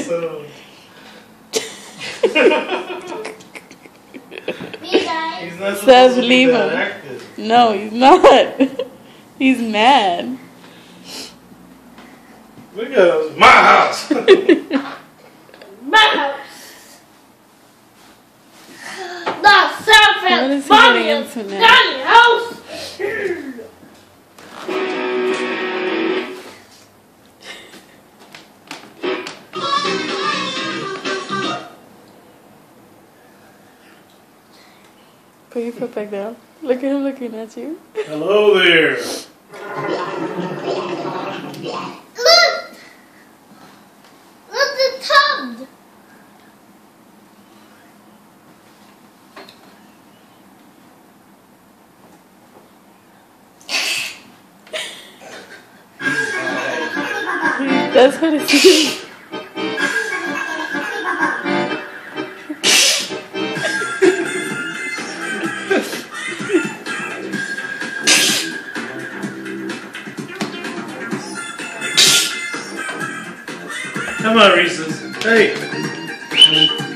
So. He's not supposed to be that active. No, he's not. He's mad. Look at us. My house. My house. The What is he getting into now? Daddy house. Put your foot back down. Look at him looking at you. Hello there. Look! Look the tub! That's what it is. Come on, Reese's. Hey.